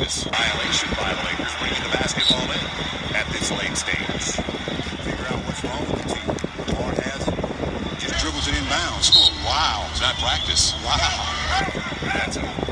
practice. Violation by the Lakers, bringing the basketball in at this late stage. Figure out what's wrong with the team. Lamar has it. Just dribbles it inbounds. Oh, wow. It's not practice. Wow. That's a